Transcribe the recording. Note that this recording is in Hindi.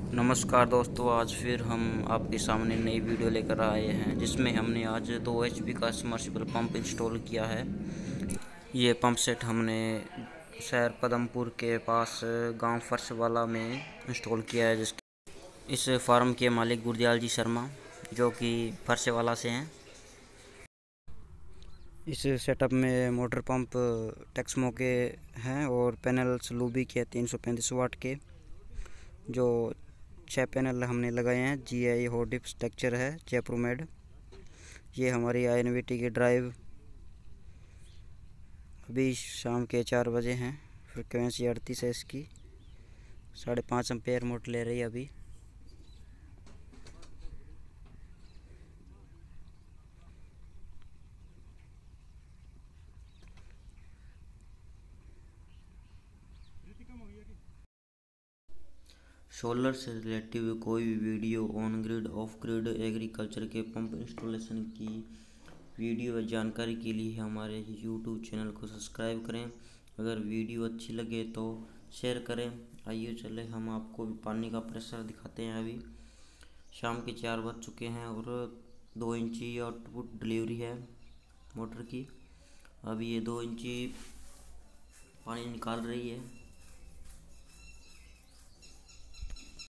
नमस्कार दोस्तों, आज फिर हम आपके सामने नई वीडियो लेकर आए हैं जिसमें हमने आज 2 एचपी का सबमर्सिबल पंप इंस्टॉल किया है। ये पंप सेट हमने शहर पदमपुर के पास गांव फर्शवाला में इंस्टॉल किया है। इस फार्म के मालिक गुरदयाल जी शर्मा जो कि फर्शवाला से हैं। इस सेटअप में मोटर पंप टेक्समो के हैं और पैनल्स लूबी के 335 वाट के, जो 6 पैनल हमने लगाए हैं। GI होडिप स्ट्रक्चर है जयपुरमेड। ये हमारी INVT की ड्राइव अभी शाम के 4 बजे हैं। फ्रिक्वेंसी 38 है इसकी, 5.5 एम्पेयर मोटर ले रही है अभी। सोलर से रिलेटिव कोई भी video, on grid, off grid, agriculture के पंप इंस्टॉलेशन की वीडियो व जानकारी के लिए हमारे YouTube चैनल को सब्सक्राइब करें। अगर वीडियो अच्छी लगे तो शेयर करें। आइए चले हम आपको पानी का प्रेशर दिखाते हैं। अभी शाम के 4 बज चुके हैं और 2 इंची आउटपुट डिलीवरी है मोटर की। अभी ये 2 इंची पानी निकाल रही है।